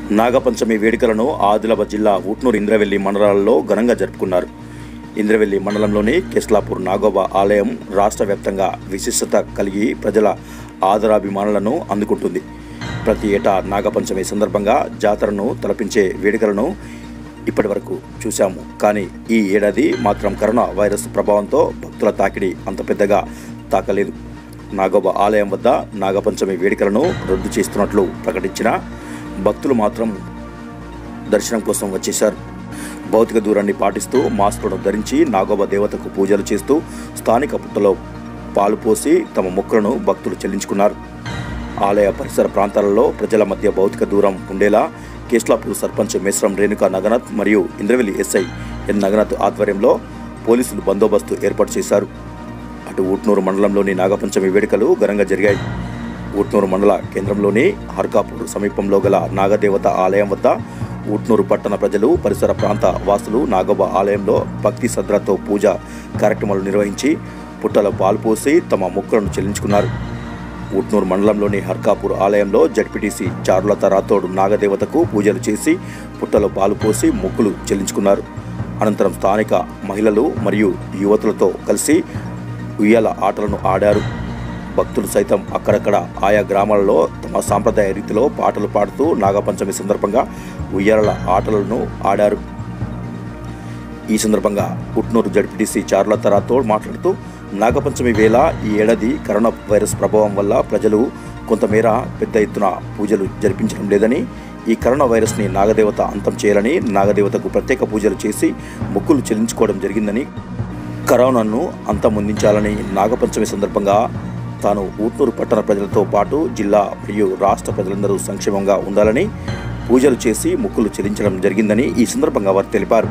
నాగపంచమి వేడుకలను ఆదిలాబాద్ జిల్లా ఊట్నూరు ఇంద్రవెల్లి మండలాల్లో ఘనంగా జరుపుకున్నారు. ఇంద్రవెల్లి మండలంలోని కెస్లాపూర్ నాగోబా ఆలయం రాష్ట్ర వ్యాప్తంగా విశిష్టత కలిగి ప్రజల ఆదరాభిమానులను అందుకుంటుంది. ప్రతి ఏటా నాగపంచమి సందర్భంగా జాతరను తలపించే వేడుకలను ఇప్పటి వరకు చూశాము. కానీ ఈ ఏడాది మాత్రం కరోనా వైరస్ ప్రభావంతో భక్తుల తాకిడి అంత పెద్దగా తాకలేదు. నాగోబా ఆలయం వద్ద నాగపంచమి వేడుకలను రద్దు చేస్తున్నట్లు ప్రకటించిన భక్తులు మాత్రం దర్శనం కోసం వచ్చేశారు. భౌతిక దూరాన్ని పాటిస్తూ మాస్కులను ధరించి నాగోబా దేవతకు పూజలు చేస్తూ స్థానిక పుట్టలో పాలు పోసి తమ మొక్కులను భక్తులు చెల్లించుకున్నారు. ఆలయ పరిసర ప్రాంతాలలో ప్రజల మధ్య భౌతిక దూరం ఉండేలా కేస్లాపూర్ సర్పంచ్ మేశ్రం రేణుకా నగనాథ్ మరియు ఇంద్రవెల్లి ఎస్ఐ ఎన్ నగనాథ్ ఆధ్వర్యంలో పోలీసులు బందోబస్తు ఏర్పాటు చేశారు. అటు ఊట్నూరు మండలంలోని నాగపంచమి వేడుకలు ఘనంగా జరిగాయి. ఊట్నూరు మండల కేంద్రంలోని హర్కాపూర్ సమీపంలో గల నాగదేవత ఆలయం వద్ద ఊట్నూరు పట్టణ ప్రజలు, పరిసర ప్రాంత వాసులు నాగోబా ఆలయంలో భక్తి శ్రద్ధలతో పూజ కార్యక్రమాలు నిర్వహించి పుట్టలో పాలు పోసి తమ మొక్కులను చెల్లించుకున్నారు. ఊట్నూరు మండలంలోని హర్కాపూర్ ఆలయంలో జడ్పీటీసీ చారులత రాథోడ్ నాగదేవతకు పూజలు చేసి పుట్టలో పాలు పోసి మొక్కులు చెల్లించుకున్నారు. అనంతరం స్థానిక మహిళలు మరియు యువతులతో కలిసి ఉయ్యాల ఆటలను ఆడారు. భక్తులు సైతం అక్కడక్కడ ఆయా గ్రామాలలో తమ సాంప్రదాయ రీతిలో పాటలు పాడుతూ నాగపంచమి సందర్భంగా ఉయ్యాల ఆటలను ఆడారు. ఈ సందర్భంగా ఊట్నూరు జడ్పీటీసీ చారులత రాథోడ్ మాట్లాడుతూ నాగపంచమి వేళ ఈ ఏడాది కరోనా వైరస్ ప్రభావం వల్ల ప్రజలు కొంతమేర పెద్ద ఎత్తున పూజలు జరిపించడం లేదని, ఈ కరోనా వైరస్ని నాగదేవత అంతం చేయాలని నాగదేవతకు ప్రత్యేక పూజలు చేసి మొక్కులు చెల్లించుకోవడం జరిగిందని, కరోనాను అంతమొందించాలని నాగపంచమి సందర్భంగా తాను ఊట్నూరు పట్టణ ప్రజలతో పాటు జిల్లా మరియు రాష్ట్ర ప్రజలందరూ సంక్షేమంగా ఉండాలని పూజలు చేసి మొక్కులు చెల్లించడం జరిగిందని ఈ సందర్భంగా వారు తెలిపారు.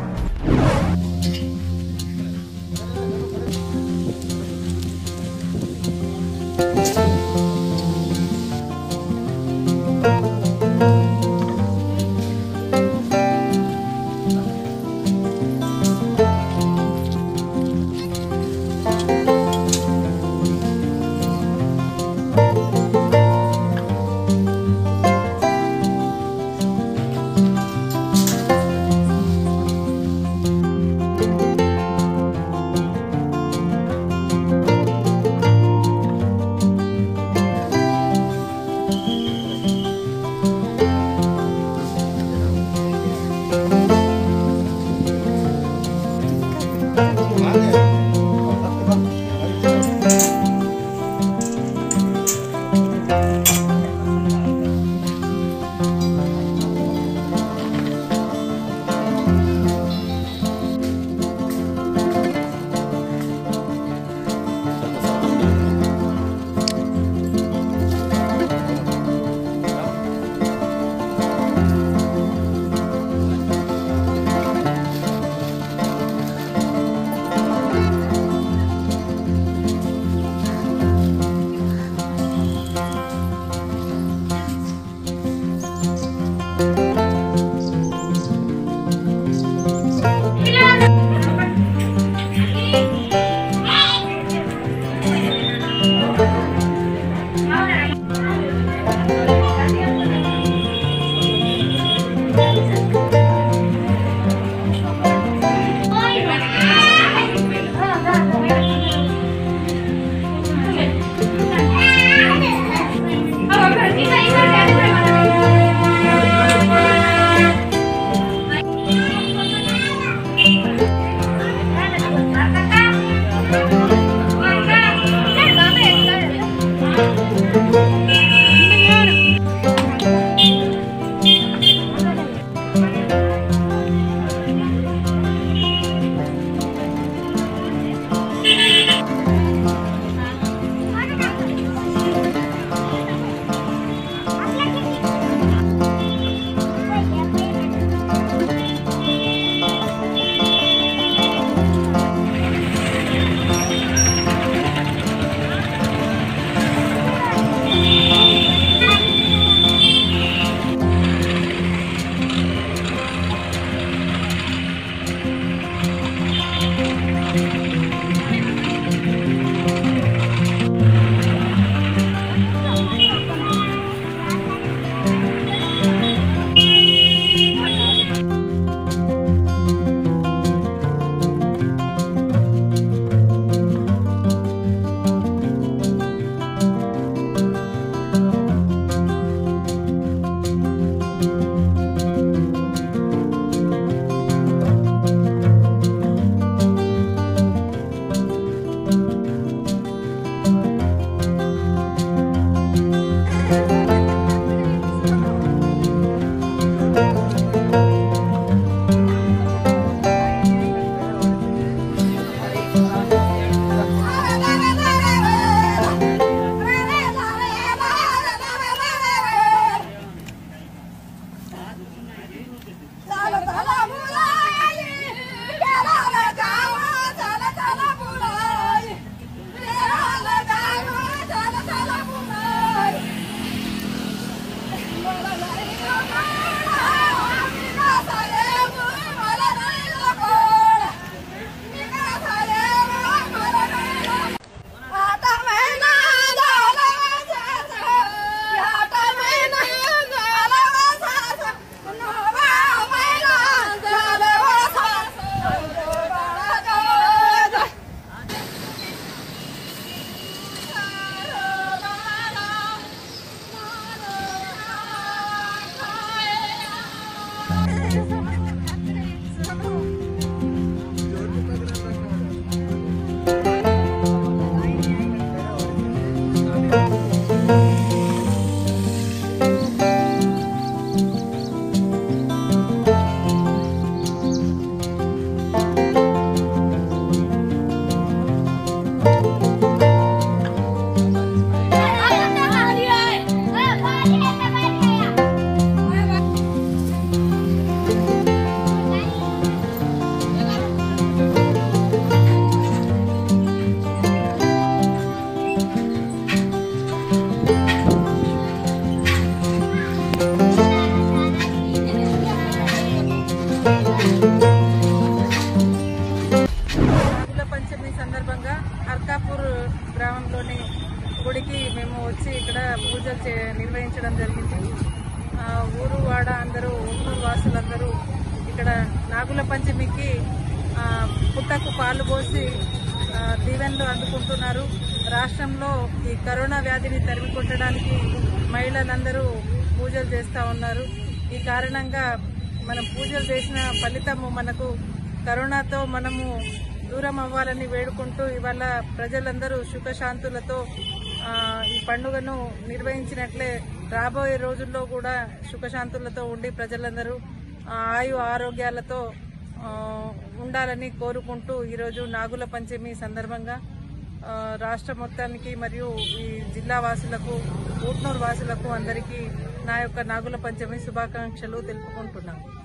ఆశీస్సులతోని గుడికి మేము వచ్చి ఇక్కడ పూజలు నిర్వహించడం జరిగింది. ఊరు వాడ అందరూ ఊరు వాసులందరూ ఇక్కడ నాగుల పంచమికి పుట్టకు పాలు పోసి దీవెనలు అందుకుంటున్నారు. రాష్ట్రంలో ఈ కరోనా వ్యాధిని తరిమి కొట్టడానికి మహిళలందరూ పూజలు చేస్తూ ఉన్నారు. ఈ కారణంగా మనం పూజలు చేసిన ఫలితము మనకు కరోనాతో మనము దూరం అవ్వాలని వేడుకుంటూ ఇవాళ ప్రజలందరూ సుఖశాంతులతో ఈ పండుగను నిర్వహించినట్లే రాబోయే రోజుల్లో కూడా సుఖశాంతులతో ఉండి ప్రజలందరూ ఆయు ఆరోగ్యాలతో ఉండాలని కోరుకుంటూ ఈరోజు నాగుల పంచమి సందర్భంగా రాష్ట్ర మొత్తానికి మరియు ఈ జిల్లా వాసులకు ఊట్నూరు వాసులకు అందరికీ నా యొక్క నాగుల పంచమి శుభాకాంక్షలు తెలుపుకుంటున్నాను.